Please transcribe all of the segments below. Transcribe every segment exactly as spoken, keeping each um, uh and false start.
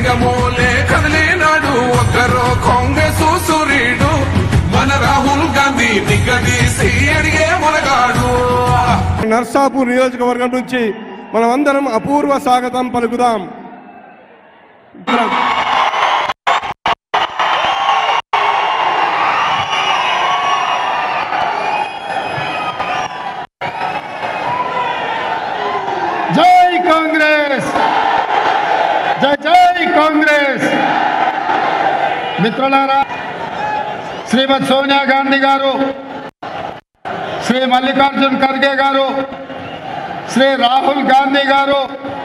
మేఘమోలే కదిలినాడు ఒక్కరో కాంగ్రెస్ సూర్యుడు మన రాహుల్ గాంధీ నిగదీసి అడిగే మొనగాడు. నర్సాపూర్ నియోజకవర్గం నుంచి మనం అందరం అపూర్వ స్వాగతం పలుకుదాం. జై కాంగ్రెస్, జై జై కాంగ్రెస్. మిత్రులారా, శ్రీమతి సోనియా గాంధీ గారు, శ్రీ మల్లికార్జున్ ఖర్గే గారు, శ్రీ రాహుల్ గాంధీ గారు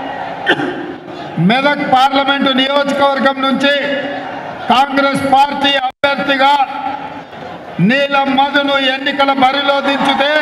మెదక్ పార్లమెంటు నియోజకవర్గం నుంచి కాంగ్రెస్ పార్టీ అభ్యర్థిగా నీలం మధును ఎన్నికల బరిలో దించితే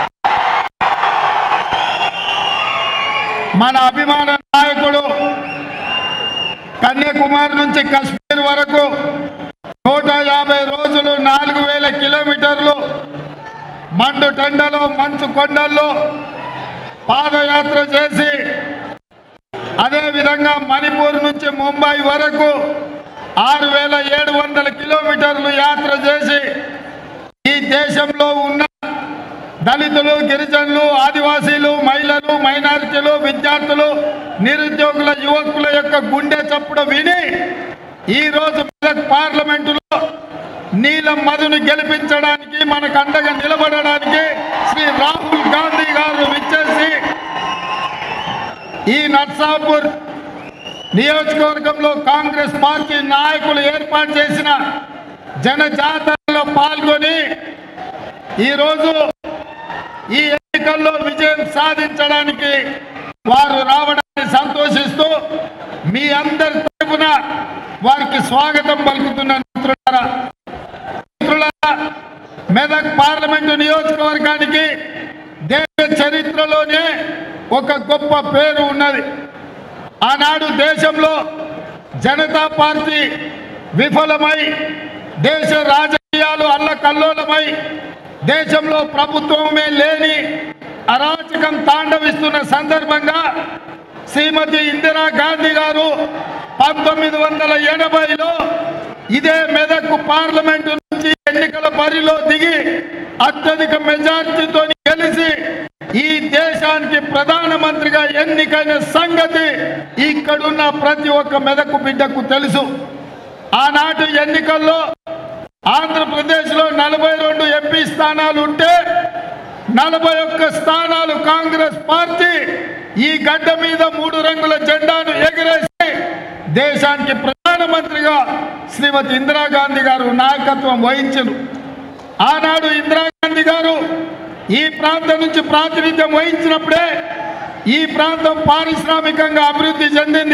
మన అభిమాన నాయకుడు కన్యాకుమారి నుంచి కశ్మీర్ వరకు నూట యాభై రోజులు నాలుగు వేల కిలోమీటర్లు మండు టెండలో మంచు కొండల్లో పాదయాత్ర చేసి, అదేవిధంగా మణిపూర్ నుంచి ముంబై వరకు ఆరు వేల ఏడు వందల కిలోమీటర్లు యాత్ర చేసి ఈ దేశంలో ఉన్న దళితులు, గిరిజనులు, ఆదివాసీలు, మహిళలు, మైనారిటీలు, విద్యార్థులు, నిరుద్యోగుల, యువకుల యొక్క గుండె చప్పుడు విని ఈరోజు పార్లమెంటులో నీలం మధును గెలిపించడానికి, మనకు అండగా నిలబడడానికి శ్రీ రాహుల్ గాంధీ గారు విచ్చేసి ఈ నర్సాపూర్ నియోజకవర్గంలో కాంగ్రెస్ పార్టీ నాయకులు ఏర్పాటు చేసిన జనజాతరలో పాల్గొని ఈరోజు ఈ ఎన్నికల్లో విజయం సాధించడానికి వారు రావడాన్ని సంతోషిస్తూ మీ అందరి తరపున వారికి స్వాగతం పలుకుతున్నాను. మిత్రులారా, మిత్రులారా, మెదక్ పార్లమెంటు నియోజకవర్గానికి దేశ చరిత్రలోనే ఒక గొప్ప పేరు ఉన్నది. ఆనాడు దేశంలో జనతా పార్టీ విఫలమై, దేశ రాజకీయాలు అల్లకల్లోలమై, దేశంలో ప్రభుత్వమే లేని అరాచకం తాండవిస్తున్న సందర్భంగా శ్రీమతి ఇందిరా గాంధీ గారు పంతొమ్మిది వందల ఎనభైలో ఇదే మెదక్ పార్లమెంటు నుంచి ఎన్నికల బరిలో దిగి అత్యధిక మెజార్టీతో గెలిచి ఈ దేశానికి ప్రధానమంత్రిగా ఎన్నికైన సంగతి ఇక్కడున్న ప్రతి ఒక్క మెదకు బిడ్డకు తెలుసు. ఆనాటి ఎన్నికల్లో ఆంధ్రప్రదేశ్లో నలభై రెండు ఎంపీ స్థానాలు ఉంటే నలభై ఒక్క స్థానాలు కాంగ్రెస్ పార్టీ ఈ గడ్డ మీద మూడు రంగుల జెండాను ఎగిరేసి దేశానికి ప్రధానమంత్రిగా శ్రీమతి ఇందిరాగాంధీ గారు నాయకత్వం వహించారు. ఆనాడు ఇందిరాగాంధీ గారు ఈ ప్రాంతం నుంచి ప్రాతినిధ్యం వహించినప్పుడే ఈ ప్రాంతం పారిశ్రామికంగా అభివృద్ధి చెందింది.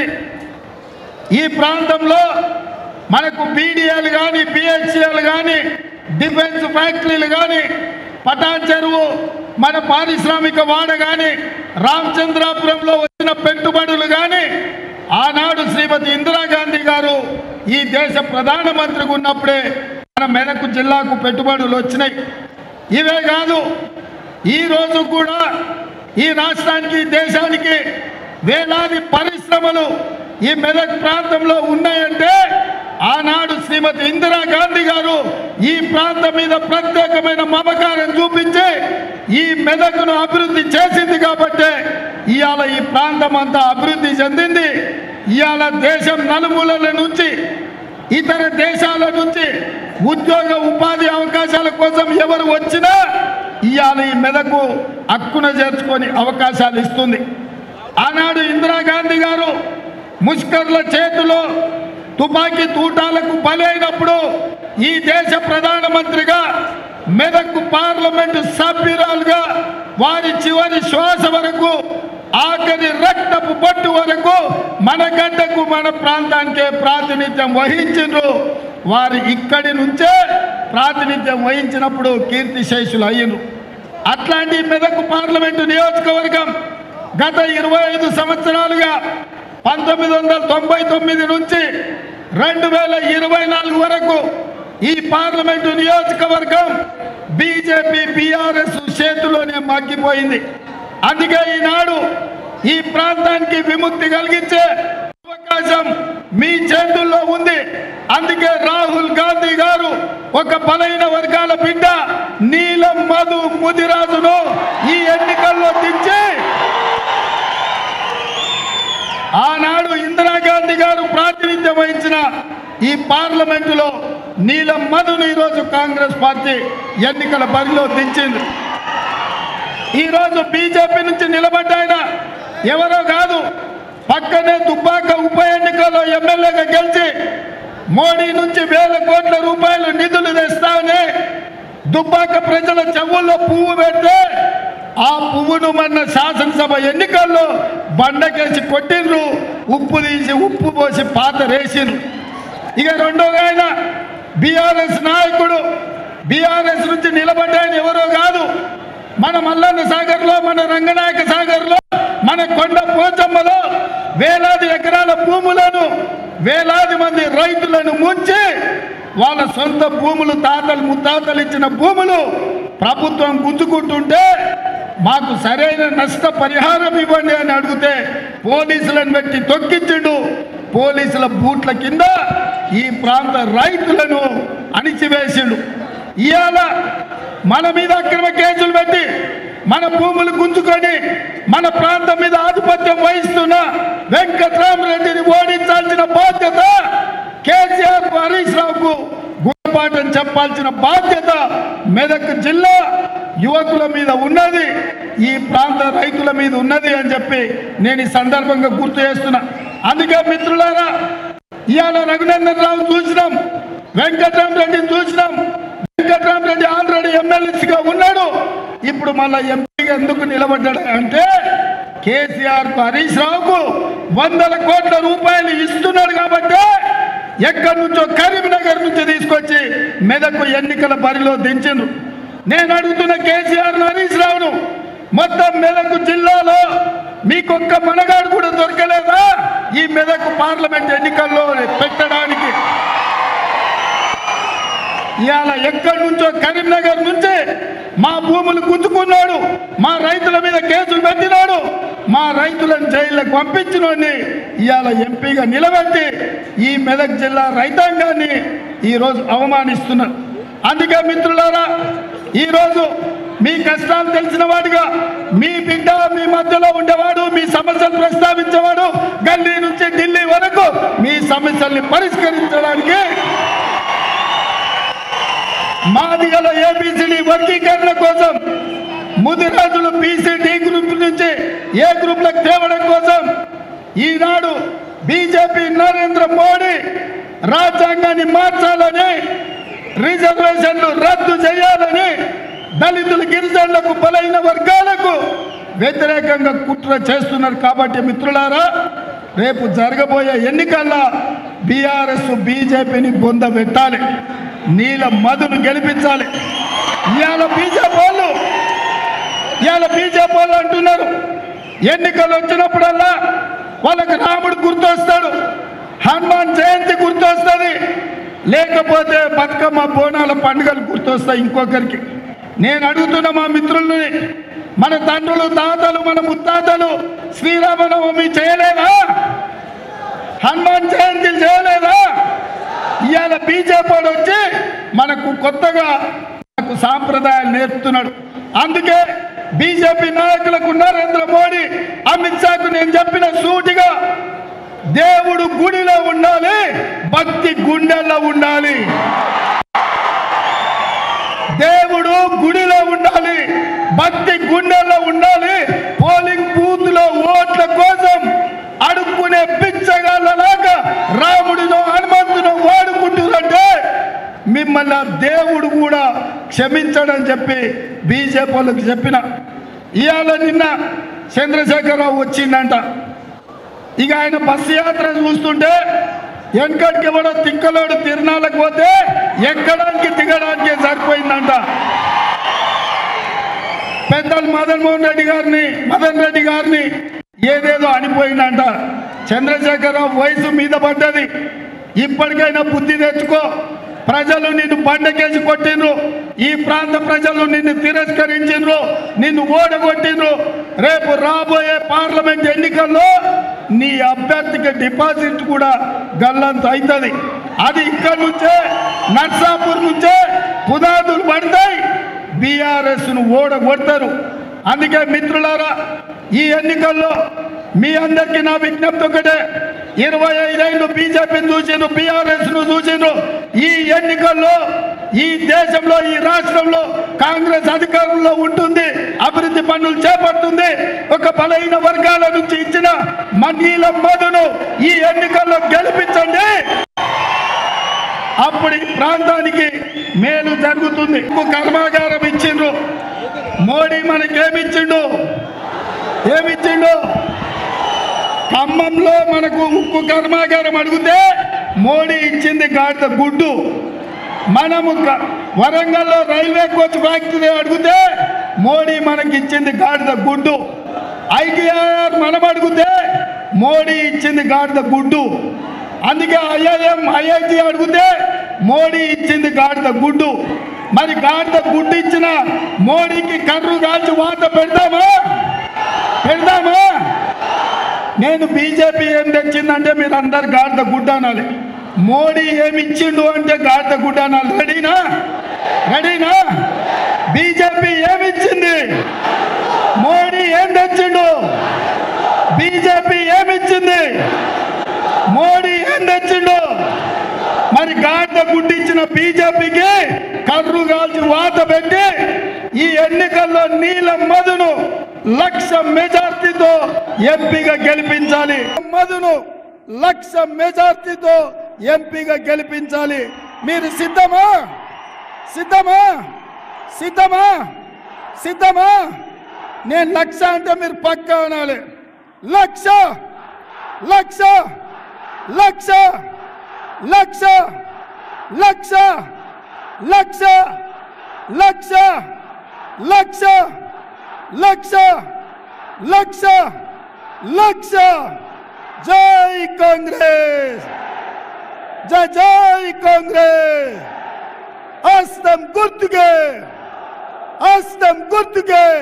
ఈ ప్రాంతంలో మనకు బీడీఏలు కానీ, బిహెచ్ఎల్ కానీ, డిఫెన్స్ ఫ్యాక్టరీలు కానీ, పటాన్ చెరువు మన పారిశ్రామిక వాడ కానీ, రామచంద్రాపురంలో వచ్చిన పెట్టుబడులు కానీ ఆనాడు శ్రీమతి ఇందిరాగాంధీ గారు ఈ దేశ ప్రధానమంత్రిగా ఉన్నప్పుడే మన మెదక్ జిల్లాకు పెట్టుబడులు వచ్చినాయి. ఇవే కాదు, ఈరోజు కూడా ఈ రాష్ట్రానికి, దేశానికి వేలాది పరిశ్రమలు ఈ మెదక్ ప్రాంతంలో ఉన్నాయంటే ఆనాడు శ్రీమతి ఇందిరాగాంధీ గారు ఈ ప్రాంతం మీద ప్రత్యేకమైన మమకారం చూపించి ఈ మెదక్ను అభివృద్ధి చేసింది కాబట్టి ఇవాళ ఈ ప్రాంతం అంతా అభివృద్ధి చెందింది. ఇవాళ దేశం నలుమూలల నుంచి, ఇతర దేశాల నుంచి ఉద్యోగ ఉపాధి అవకాశాల కోసం ఎవరు వచ్చినా ఇవాళ ఈ మెదకు హక్కున చేర్చుకొని అవకాశాలు ఇస్తుంది. ఆనాడు ఇందిరాగాంధీ గారు ముష్కర్ల చేతిలో తుపాకీ తూటాలకు బలైనప్పుడు ఈ దేశ ప్రధానమంత్రిగా మెదక్ పార్లమెంటు సభ్యురాలుగా వారి చివరి శ్వాస వరకు, ఆఖరి రక్తపు బొట్టు వరకు మన గడ్డకు, మన ప్రాంతానికే ప్రాతినిధ్యం వహించారు. వారు ఇక్కడి నుంచే ప్రాతినిధ్యం వహించినప్పుడు కీర్తిశేషులు అయ్యారు. అట్లాంటి మెదక్ పార్లమెంటు నియోజకవర్గం గత ఇరవై ఐదు సంవత్సరాలుగా పంతొమ్మిది వందల తొంభై తొమ్మిది నుంచి రెండు వేల ఇరవై నాలుగు వరకు ఈ పార్లమెంటు నియోజకవర్గం బీజేపీ బీఆర్ఎస్ చేతిలోనే మగ్గిపోయింది. అందుకే ఈనాడు ఈ ప్రాంతానికి విముక్తి కలిగించే అవకాశం మీ చేతుల్లో ఉంది. అందుకే రాహుల్ గాంధీ గారు ఒక బలైన వర్గాల బిడ్డ నీలం మధు ముదిరాజును ఈ ఎన్నికల్లో దించి ఆనాడు ఇందిరాగాంధీ గారు ప్రాతినిధ్యం వహించిన ఈ పార్లమెంటులో నీలం మధును ఈరోజు కాంగ్రెస్ పార్టీ ఎన్నికల బరిలో దించింది. ఈరోజు బీజేపీ నుంచి నిలబడ్డాయన ఎవరో కాదు, పక్కనే దుబ్బాక ఉప ఎన్నికల్లో ఎమ్మెల్యేగా గెలిచి మోడీ నుంచి వేల కోట్ల రూపాయలు నిధులు తెస్తామని దుబ్బాక ప్రజల చెవుల్లో పువ్వు పెడితే ఆ పువ్వును మన శాసనసభ ఎన్నికల్లో బండకేసి కొట్టిండ్రు, ఉప్పు తీసి ఉప్పు పోసి పాత రేసిండ్రు. ఇక రెండోగా ఆయన బీఆర్ఎస్ నాయకుడు, బీఆర్ఎస్ నుంచి నిలబడ్డాయన ఎవరో కాదు, మన మల్లన్న సాగర్లో, మన రంగనాయక సాగర్లో, మన కొండ పోచమ్మలో వేలాది ఎకరాల భూములను వేలాది మంది రైతులను ముంచి వాళ్ళ సొంత భూములు తాతలు ముత్తాతలు ఇచ్చిన భూములు ప్రభుత్వం గుంజుకుంటుంటే మాకు సరైన నష్ట పరిహారం ఇవ్వండి అని అడిగితే పోలీసులను పెట్టి తొక్కించిండు. పోలీసుల బూట్ల కింద ఈ ప్రాంత రైతులను అణిచివేసిండు. ఇవాళ మన మీద అక్రమ కేసులు పెట్టి మన భూములు గుంజుకొని మన ప్రాంతం మీద ఆధిపత్యం వహిస్తున్న వెంకట్రామరెడ్డిని ఓడించాల్సిన బాధ్యత కేసీఆర్ హరీష్ రావుకు గుణపాఠం చెప్పాల్సిన బాధ్యత మెదక్ జిల్లా యువకుల మీద ఉన్నది, ఈ ప్రాంత రైతుల మీద ఉన్నది అని చెప్పి నేను ఈ సందర్భంగా గుర్తు చేస్తున్నా. అందుకే మిత్రులారా, ఇవాళ రఘునందన్ రావు చూసినాం, వెంకట్రామరెడ్డిని చూసినాం. వెంకట్రామరెడ్డి ఆల్రెడీ ఎమ్మెల్యేగా ఉన్నాడు, ఇప్పుడు మళ్ళీ ఎంపీగా ఎందుకు నిలబడ్డాడు అంటే కేసీఆర్ హరీష్ రావుకు వందల కోట్ల రూపాయలు ఇస్తున్నాడు కాబట్టి ఎక్కడి నుంచో కరీంనగర్ నుంచి తీసుకొచ్చి మెదక్ ఎన్నికల బరిలో దించిండ్రు. నేను అడుగుతున్న కేసీఆర్ హరీష్ రావును, మొత్తం మెదక్ జిల్లాలో మీకొక్క మనగాడు కూడా దొరకలేదా ఈ మెదక్ పార్లమెంట్ ఎన్నికల్లో పెట్టడానికి? ఇవాళ ఎక్కడి నుంచో కరీంనగర్ నుంచి మా భూములు గుంజుకున్నాడు, మా రైతుల మీద కేసులు పెట్టినాడు, మా రైతులను జైళ్ళకు పంపించినోడిని ఇవాళ ఎంపీగా నిలబెట్టి ఈ మెదక్ జిల్లా రైతాంగాన్ని ఈరోజు అవమానిస్తున్నారు. అందుకే మిత్రులారా, ఈరోజు మీ కష్టాలు తెలిసిన వాడిగా మీ బిడ్డ మీ మధ్యలో ఉండేవాడు, మీ సమస్యలు ప్రస్తావించేవాడు, గల్లీ నుంచి ఢిల్లీ వరకు మీ సమస్యల్ని పరిష్కరించడానికి మాదిగల ఏబిసిడి వర్గీకరణ కోసం, ముదిరాజులు బీసీ డి గ్రూప్ నుంచి ఏ గ్రూప్లకు తేవడం కోసం ఈనాడు బీజేపీ నరేంద్ర మోడీ రాజ్యాంగాన్ని మార్చాలని, రిజర్వేషన్లు రద్దు చేయాలని, దళితులు గిరిజనులకు బలైన వర్గాలకు వ్యతిరేకంగా కుట్ర చేస్తున్నారు. కాబట్టి మిత్రులారా, రేపు జరగబోయే ఎన్నికల్లో బీఆర్ఎస్ బీజేపీని బొంద పెట్టాలి, నీల మధును గెలిపించాలి. ఇవాళ బీజేపీ వాళ్ళు ఇవాళ బీజేపీ వాళ్ళు అంటున్నారు, ఎన్నికలు వచ్చినప్పుడల్లా వాళ్ళకి రాముడు గుర్తొస్తాడు, హనుమాన్ జయంతి గుర్తొస్తుంది, లేకపోతే బతుకమ్మ బోనాల పండుగలు గుర్తొస్తాయి ఇంకొకరికి. నేను అడుగుతున్న మా మిత్రుల్ని, మన తండ్రులు తాతలు మన ముత్తాతలు శ్రీరామనవమి చేయలేదా? హనుమాన్ జయంతి చేయలేదా? ఇవాళ బీజేపీ వాడు వచ్చి మనకు కొత్తగా మనకు సాంప్రదాయాలు నేర్పుతున్నాడు. అందుకే బీజేపీ నాయకులకు నరేంద్ర మోడీ అమిత్ షాకు నేను చెప్పిన సూటిగా, దేవుడు గుడిలో ఉండాలి, భక్తి గుండెల్లో ఉండాలి. దేవుడు గుడిలో ఉండాలి, భక్తి గుండెల్లో ఉండాలి. పోలింగ్ బూత్ లో ఓట్ల కోసం అడుక్కునే పిచ్చగాళ్ళలాగా రాముడినో హనుమంతునో వాడుకుంటుందంటే మిమ్మల్ని దేవుడు కూడా క్షమించడని చెప్పి బీజేపీ వాళ్ళకి చెప్పిన. ఇవాళ నిన్న చంద్రశేఖరరావు వచ్చిందంట. ఇక ఆయన బస్సు యాత్ర చూస్తుంటే వెనకడికి ఎవడో తిక్కలోడు తిరునాళ్ళకు పోతే ఎక్కడానికి దిగడానికి సరిపోయిందంట. పెద్దలు మదన్ మోహన్ రెడ్డి గారిని మదన్ రెడ్డి గారిని ఏదేదో అనిపోయిందంట. చంద్రశేఖరరావు వయసు మీద పడ్డది, ఇప్పటికైనా బుద్ధి తెచ్చుకో. ప్రజలు నిన్ను బండకేసి కొట్టిండ్రు, ఈ ప్రాంత ప్రజలు నిన్ను తిరస్కరించిండ్రు, నిన్ను ఓడగొట్టిండ్రు. రేపు రాబోయే పార్లమెంట్ ఎన్నికల్లో నీ అభ్యర్థికి డిపాజిట్ కూడా గల్లంత అవుతుంది. అది ఇక్కడి నుంచే నర్సాపూర్ నుంచే పునాదులు పడతాయి, బీఆర్ఎస్ ను ఓడగొడతారు. అందుకే మిత్రులారా, ఈ ఎన్నికల్లో మీ అందరికీ నా విజ్ఞప్తి ఒకటే, ఇరవై ఐదేళ్లు బీజేపీని చూసిండ్రు, బీఆర్ఎస్ ను చూసిండ్రు. ఈ ఎన్నికల్లో ఈ దేశంలో ఈ రాష్ట్రంలో కాంగ్రెస్ అధికారంలో ఉంటుంది, అభివృద్ధి పనులు చేపడుతుంది. ఒక బలహీన వర్గాల నుంచి ఇచ్చిన మన్నీల మధును ఈ ఎన్నికల్లో గెలిపించండి, అప్పుడు ఈ ప్రాంతానికి మేలు జరుగుతుంది. కర్మాగారం ఇచ్చిండ్రు, మోడీ మనకేమిచ్చిండు? ఏమిచ్చిండు? ఖమ్మంలో మనకు ఉక్కు కర్మాగారం అడిగితే మోడీ ఇచ్చింది గాడిద గుడ్డు. మనము వరంగల్లో రైల్వే కోచ్ ఫ్యాక్టరీ అడిగితే మోడీ మనకి ఇచ్చింది గాడిద గుడ్డు. ఐటీఆర్ మనం అడిగితే మోడీ ఇచ్చింది గాడిద గుడ్డు. అందుకే ఐఐఎం ఐఐటి అడిగితే మోడీ ఇచ్చింది గాడిద గుడ్డు. మరి గాడిద గుడ్డు ఇచ్చిన మోడీకి కర్రు కాల్చి వాత పెడతామా? పెడతామా? నేను బీజేపీ ఏం తెచ్చిందంటే మీరు అందరు గాడిద గుడ్డ అనాలి, మోడీ ఏమి ఇచ్చిండు అంటే గాడిద గుడ్డ అనాలి. రెడీనా? రెడీనా? బీజేపీ ఏమిచ్చింది? మోడీ ఏం తెచ్చిండు? బీజేపీ ఏమిచ్చింది? మోడీ ఏం తెచ్చిండు? మరి గాడిద గుడ్డిచ్చిన బీజేపీకి కర్రు కాల్చి వాత పెట్టి ఈ ఎన్నికల్లో నీల మధును లక్ష మెజార్టీతో ఎంపీగా గెలిపించాలి. మధును లక్ష మెజార్టీతో ఎంపీగా గెలిపించాలి. మీరు సిద్ధమా? సిద్ధమా? సిద్ధమా? సిద్ధమా? నేను లక్ష అంటే మీరు పక్కా అనాలి. లక్ష లక్ష లక్ష లక్ష లక్ష లక్ష లక్ష లక్ష లక్ష లక్ష లక్ష. జై కాంగ్రెస్, జై జై కాంగ్రెస్. హస్తం గుర్తుకే, హస్తం గుర్తుకే.